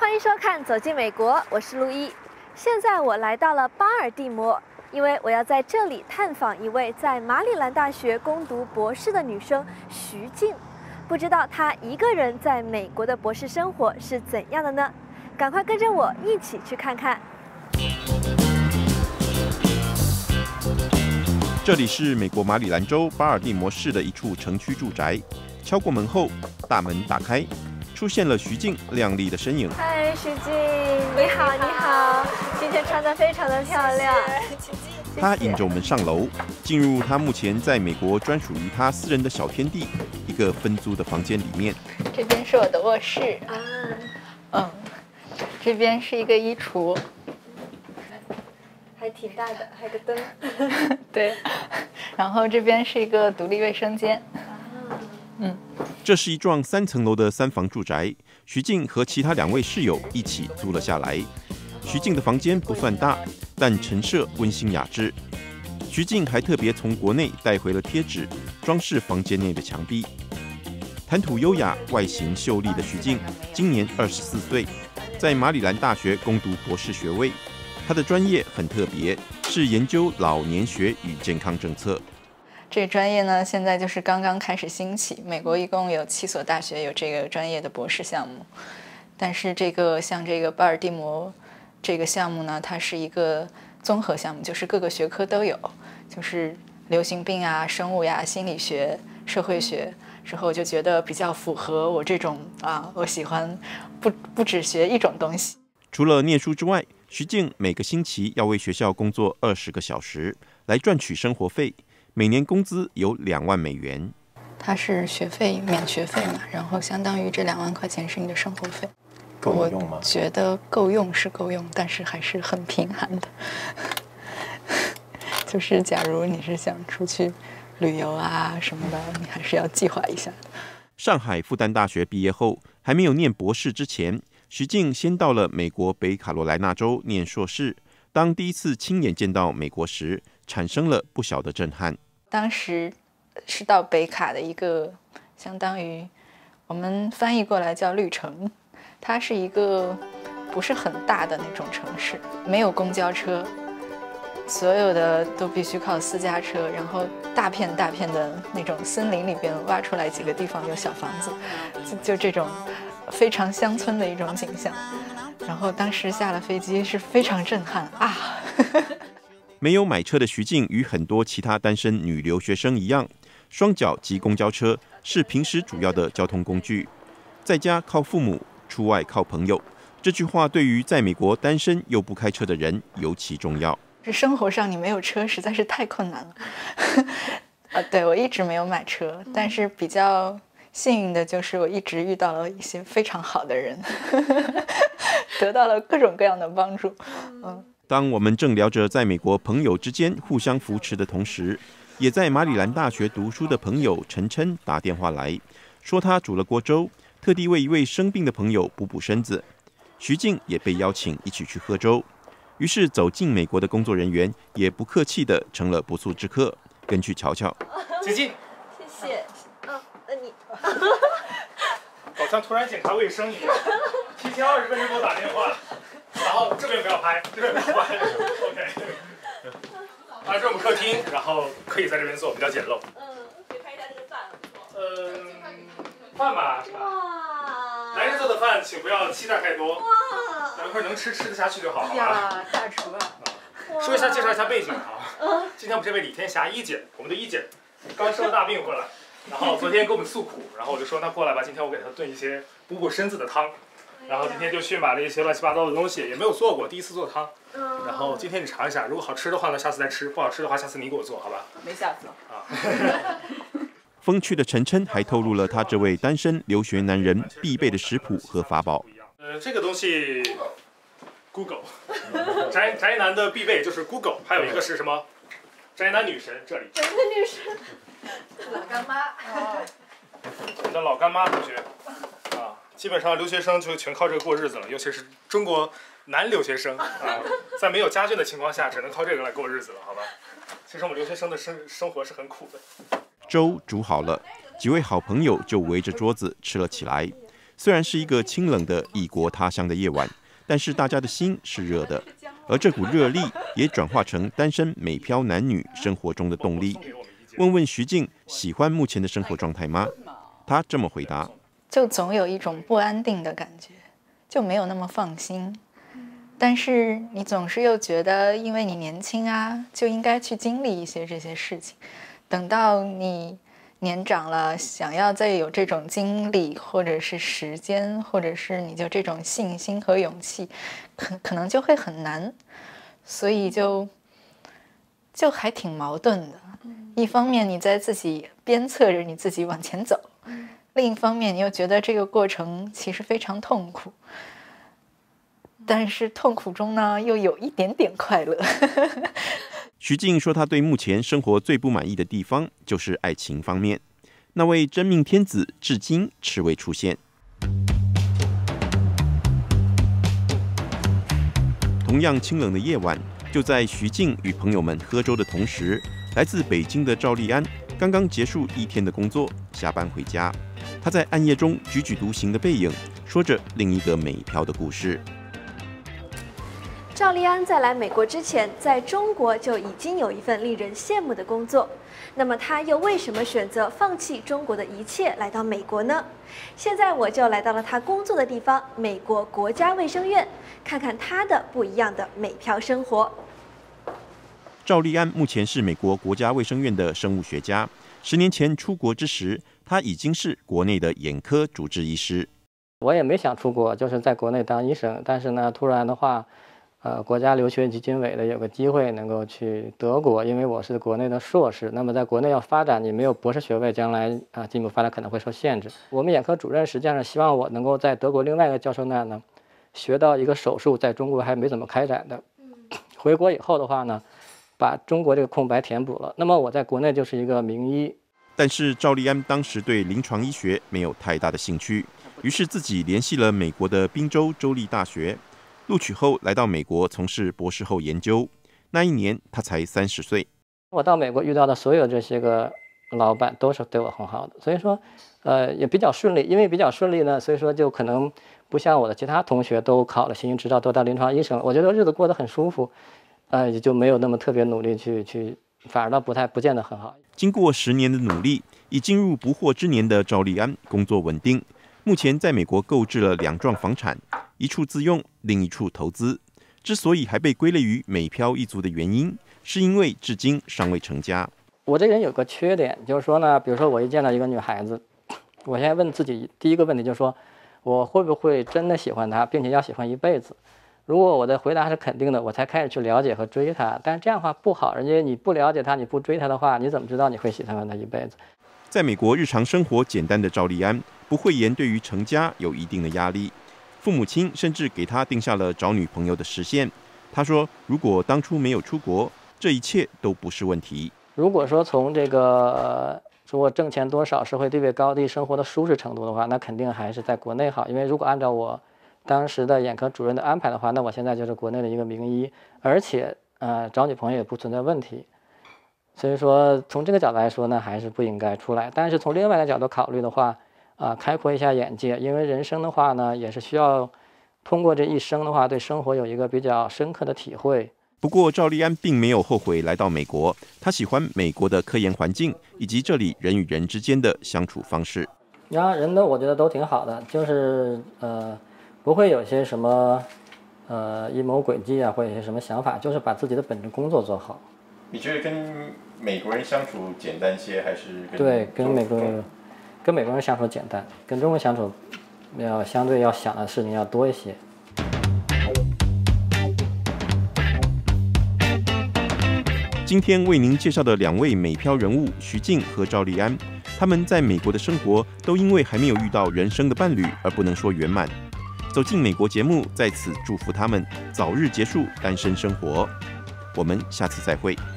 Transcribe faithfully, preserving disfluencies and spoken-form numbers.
欢迎收看《走进美国》，我是陆一。现在我来到了巴尔的摩，因为我要在这里探访一位在马里兰大学攻读博士的女生徐静。不知道她一个人在美国的博士生活是怎样的呢？赶快跟着我一起去看看。 这里是美国马里兰州巴尔的摩市的一处城区住宅。敲过门后，大门打开，出现了徐静靓丽的身影。 嗨，徐静，你好，你好，今天穿得非常的漂亮。 她引着我们上楼，进入她目前在美国专属于她私人的小天地，一个分租的房间里面。 这边是我的卧室啊， 嗯，这边是一个衣橱， 还挺大的，还有个灯。 对，然后这边是一个独立卫生间。嗯， 这是一幢三层楼的三房住宅，徐静和其他两位室友一起租了下来。徐静的房间不算大，但陈设温馨雅致。徐静还特别从国内带回了贴纸，装饰房间内的墙壁。谈吐优雅、外形秀丽的徐静，今年二十四岁，在马里兰大学攻读博士学位。她的专业很特别，是研究老年学与健康政策。 这个专业呢，现在就是刚刚开始兴起。美国一共有七所大学有这个专业的博士项目，但是这个像这个巴尔的摩这个项目呢，它是一个综合项目，就是各个学科都有，就是流行病啊、生物呀、心理学、社会学。之后就觉得比较符合我这种啊，我喜欢不不只学一种东西。 除了念书之外，徐静每个星期要为学校工作二十个小时，来赚取生活费。每年工资有两万美元， 它是学费免学费嘛，然后相当于这两万块钱是你的生活费。 够用吗？ 我觉得够用是够用，但是还是很贫寒的。就是假如你是想出去旅游啊什么的，你还是要计划一下的。 上海复旦大学毕业后，还没有念博士之前，徐静先到了美国北卡罗来纳州念硕士。当第一次亲眼见到美国时，产生了不小的震撼。 当时是到北卡的一个相当于我们翻译过来叫绿城，它是一个不是很大的那种城市，没有公交车，所有的都必须靠私家车，然后大片大片的那种森林里边挖出来几个地方有小房子，就就这种非常乡村的一种景象。然后当时下了飞机是非常震撼啊！ 没有买车的徐静与很多其他单身女留学生一样，双脚及公交车是平时主要的交通工具。在家靠父母，出外靠朋友。这句话对于在美国单身又不开车的人尤其重要。 生活上你没有车实在是太困难了。啊，对，我一直没有买车，但是比较幸运的就是我一直遇到了一些非常好的人，得到了各种各样的帮助。嗯。 当我们正聊着在美国朋友之间互相扶持的同时，也在马里兰大学读书的朋友陈琛打电话来说，他煮了锅粥，特地为一位生病的朋友补补身子。徐静也被邀请一起去喝粥，于是走进美国的工作人员也不客气的成了不速之客，跟去瞧瞧。 请进。 谢谢。嗯，那你。 好像突然检查卫生一样，提前二十分钟给我打电话。然后这边不要拍，这边不要拍 ，OK。啊，这是我们客厅，然后可以在这边做，比较简陋。 嗯，可以拍一下这个饭。 嗯，饭吧。哇。男人做的饭，请不要期待太多。哇。等会儿能吃吃得下去就好，好吧？ 呀，大厨啊！ 说一下，介绍一下背景啊。嗯。今天我们这位李天霞一姐，我们的一姐，刚生了大病回来，然后昨天给我们诉苦，然后我就说那过来吧，今天我给她炖一些补补身子的汤。然后今天就去买了一些乱七八糟的东西，也没有做过，第一次做汤。嗯。然后今天你尝一下，如果好吃的话呢，下次再吃；不好吃的话，下次你给我做，好吧？ 没下次了。 啊。 风趣的陈琛还透露了他这位单身留学男人必备的食谱和法宝。 呃，这个东西 ，Google， 宅宅男的必备就是 Google， 还有一个是什么？宅男女神这里。 宅男女神。 老干妈。 我的老干妈同学。啊。基本上留学生就全靠这个过日子了，尤其是中国男留学生啊，在没有家眷的情况下，只能靠这个来过日子了，好吧？其实我们留学生的生生活是很苦的。 粥煮好了，几位好朋友就围着桌子吃了起来。 虽然是一个清冷的异国他乡的夜晚，但是大家的心是热的，而这股热力也转化成单身美漂男女生活中的动力。问问徐静喜欢目前的生活状态吗？他这么回答： 就总有一种不安定的感觉，就没有那么放心。但是你总是又觉得，因为你年轻啊，就应该去经历一些这些事情。等到你年长了，想要再有这种经历，或者是时间，或者是你就这种信心和勇气，可可能就会很难。所以就就还挺矛盾的。一方面你在自己鞭策着你自己往前走，另一方面你又觉得这个过程其实非常痛苦。但是痛苦中呢，又有一点点快乐。 徐静说，他对目前生活最不满意的地方就是爱情方面。那位真命天子至今迟未出现。同样清冷的夜晚，就在徐静与朋友们喝粥的同时，来自北京的赵丽安刚刚结束一天的工作，下班回家。她在暗夜中踽踽独行的背影，说着另一个美漂的故事。 赵丽安在来美国之前，在中国就已经有一份令人羡慕的工作。那么她又为什么选择放弃中国的一切来到美国呢？现在我就来到了她工作的地方——美国国家卫生院，看看她的不一样的美漂生活。 赵丽安目前是美国国家卫生院的生物学家。十年前出国之时，她已经是国内的眼科主治医师。 我也没想出国，就是在国内当医生。但是呢，突然的话。呃，国家留学基金委的有个机会能够去德国，因为我是国内的硕士，那么在国内要发展，你没有博士学位，将来啊进一步发展可能会受限制。我们眼科主任实际上是希望我能够在德国另外一个教授那呢，学到一个手术在中国还没怎么开展的，回国以后的话呢，把中国这个空白填补了。那么我在国内就是一个名医。 但是赵丽安当时对临床医学没有太大的兴趣，于是自己联系了美国的宾州州立大学。录取后来到美国从事博士后研究，那一年他才三十岁。 我到美国遇到的所有这些个老板都是对我很好的，所以说，呃，也比较顺利。因为比较顺利呢，所以说就可能不像我的其他同学都考了行医执照，都当临床医生了。我觉得日子过得很舒服，呃，也就没有那么特别努力去去，反而倒不太不见得很好。 经过十年的努力，已进入不惑之年的赵丽安工作稳定。目前在美国购置了两幢房产，一处自用，另一处投资。之所以还被归类于美漂一族的原因，是因为至今尚未成家。 我这人有个缺点，就是说呢，比如说我一见到一个女孩子，我现在问自己第一个问题就是说，我会不会真的喜欢她，并且要喜欢一辈子？如果我的回答是肯定的，我才开始去了解和追她。但是这样的话不好，人家你不了解她，你不追她的话，你怎么知道你会喜欢她一辈子？ 在美国日常生活简单的赵丽安，不讳言对于成家有一定的压力，父母亲甚至给他定下了找女朋友的时限。他说，如果当初没有出国，这一切都不是问题。 如果说从这个说我挣钱多少、社会地位高低、生活的舒适程度的话，那肯定还是在国内好。因为如果按照我当时的眼科主任的安排的话，那我现在就是国内的一个名医，而且呃找女朋友也不存在问题。所以说从这个角度来说呢，还是不应该出来。但是从另外一个角度考虑的话，啊、呃，开阔一下眼界，因为人生的话呢，也是需要通过这一生的话，对生活有一个比较深刻的体会。 不过赵丽安并没有后悔来到美国，她喜欢美国的科研环境以及这里人与人之间的相处方式。 然后人呢，我觉得都挺好的，就是呃，不会有些什么呃阴谋诡计啊，或者有些什么想法，就是把自己的本职工作做好。 你觉得跟美国人相处简单些，还是跟对跟美国人跟美国人相处简单，跟中国相处要相对要想的事情要多一些。 今天为您介绍的两位美漂人物徐静和赵丽安，他们在美国的生活都因为还没有遇到人生的伴侣而不能说圆满。走进美国节目在此祝福他们早日结束单身生活。我们下次再会。